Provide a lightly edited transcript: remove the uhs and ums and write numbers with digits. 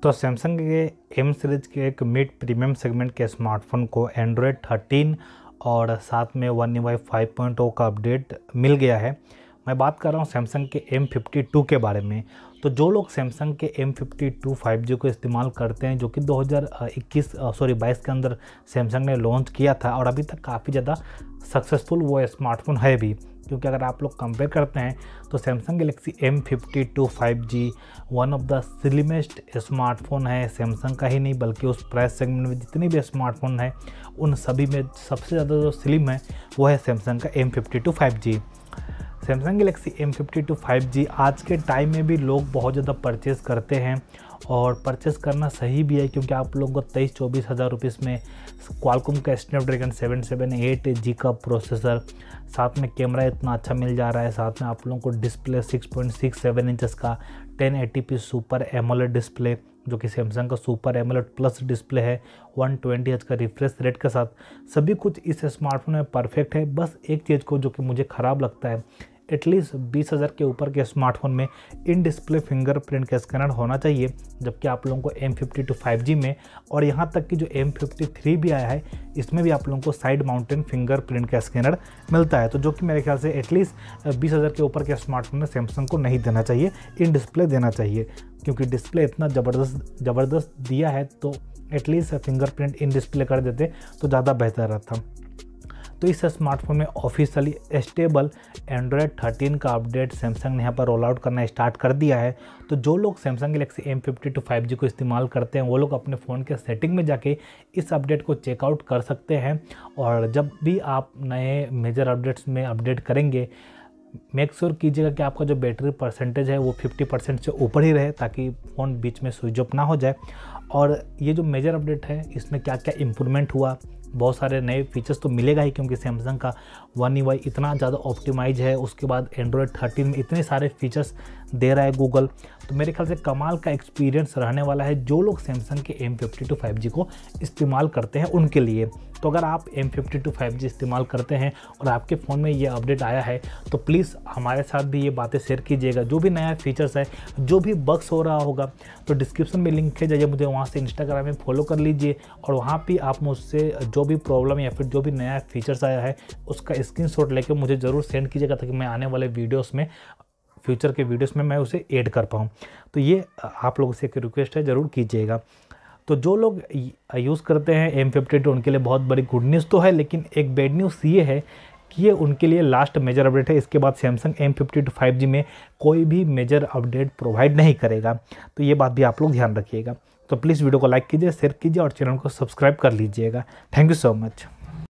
तो सैमसंग के M series के एक मिड प्रीमियम सेगमेंट के स्मार्टफोन को एंड्रॉयड 13 और साथ में One UI 5.0 का अपडेट मिल गया है। मैं बात कर रहा हूँ सैमसंग के M52 के बारे में। तो जो लोग सैमसंग के M52 5G को इस्तेमाल करते हैं, जो कि 2022 के अंदर सैमसंग ने लॉन्च किया था और अभी तक काफ़ी ज़्यादा सक्सेसफुल वो स्मार्टफोन है भी, क्योंकि अगर आप लोग कंपेयर करते हैं तो Samsung Galaxy M52 5G one of the slimmest smartphone है। सैमसंग का ही नहीं बल्कि उस प्राइस सेगमेंट में जितने भी स्मार्टफोन हैं उन सभी में सबसे ज़्यादा जो स्लिम है वो है सैमसंग का M52 5G। Samsung Galaxy M52 5G आज के टाइम में भी लोग बहुत ज़्यादा परचेज़ करते हैं और परचेज़ करना सही भी है, क्योंकि आप लोगों को 23-24 हज़ार रुपीज़ में क्वालकॉम का स्नैपड्रैगन 778G का प्रोसेसर, साथ में कैमरा इतना अच्छा मिल जा रहा है, साथ में आप लोगों को डिस्प्ले 6.67 इंचेस का 1080p सुपर एमोलेड डिस्प्ले, जो कि सैमसंग का सुपर एमोलेड प्लस डिस्प्ले है, 120 हर्ट्ज का रिफ्रेश रेट के साथ सभी कुछ इस स्मार्टफोन में परफेक्ट है। बस एक चीज़ को जो कि मुझे ख़राब लगता है, एटलीस्ट 20,000 के ऊपर के स्मार्टफोन में इन डिस्प्ले फिंगरप्रिंट का स्कैनर होना चाहिए, जबकि आप लोगों को M52 5G में और यहाँ तक कि जो M53 भी आया है इसमें भी आप लोगों को साइड माउंटेन फिंगरप्रिंट का स्कैनर मिलता है। तो जो कि मेरे ख्याल से एटलीस्ट 20,000 के ऊपर के स्मार्टफोन में सैमसंग को नहीं देना चाहिए, इन डिस्प्ले देना चाहिए, क्योंकि डिस्प्ले इतना ज़बरदस्त दिया है तो एटलीस्ट फिंगरप्रिंट इन डिस्प्ले कर देते तो ज़्यादा बेहतर रहता। तो इस स्मार्टफोन में ऑफिशियली स्टेबल एंड्रॉयड 13 का अपडेट सैमसंग ने यहाँ पर रोल आउट करना स्टार्ट कर दिया है। तो जो लोग सैमसंग गैलेक्सी M52 5G को इस्तेमाल करते हैं वो लोग अपने फ़ोन के सेटिंग में जाके इस अपडेट को चेकआउट कर सकते हैं। और जब भी आप नए मेजर अपडेट्स में अपडेट करेंगे, मेक श्योर कीजिएगा कि आपका जो बैटरी परसेंटेज है वो 50% से ऊपर ही रहे, ताकि फ़ोन बीच में स्विच ऑफ ना हो जाए। और ये जो मेजर अपडेट है इसमें क्या क्या इम्प्रूवमेंट हुआ, बहुत सारे नए फीचर्स तो मिलेगा ही, क्योंकि सैमसंग का One UI इतना ज़्यादा ऑप्टिमाइज है, उसके बाद एंड्रॉयड 13 में इतने सारे फीचर्स दे रहा है गूगल। तो मेरे ख्याल से कमाल का एक्सपीरियंस रहने वाला है जो लोग सैमसंग के M52 5G को इस्तेमाल करते हैं उनके लिए। तो अगर आप M52 5G इस्तेमाल करते हैं और आपके फ़ोन में ये अपडेट आया है तो प्लीज़ हमारे साथ भी ये बातें शेयर कीजिएगा। जो भी नया फीचर्स है, जो भी बग्स हो रहा होगा, तो डिस्क्रिप्शन में लिंक है, जाइए मुझे वहाँ से इंस्टाग्राम में फॉलो कर लीजिए और वहाँ भी आप मुझसे जो भी प्रॉब्लम या फिर जो भी नया फीचर्स आया है उसका स्क्रीनशॉट लेके मुझे ज़रूर सेंड कीजिएगा, ताकि मैं आने वाले वीडियोस में, फ्यूचर के वीडियोस में मैं उसे ऐड कर पाऊँ। तो ये आप लोगों से एक रिक्वेस्ट है, ज़रूर कीजिएगा। तो जो लोग यूज़ करते हैं M52 उनके लिए बहुत बड़ी गुड न्यूज़ तो है, लेकिन एक बैड न्यूज़ ये है कि ये उनके लिए लास्ट मेजर अपडेट है। इसके बाद सैमसंग M52 5G में कोई भी मेजर अपडेट प्रोवाइड नहीं करेगा। तो ये बात भी आप लोग ध्यान रखिएगा। तो प्लीज़ वीडियो को लाइक कीजिए, शेयर कीजिए और चैनल को सब्सक्राइब कर लीजिएगा। Thank you so much.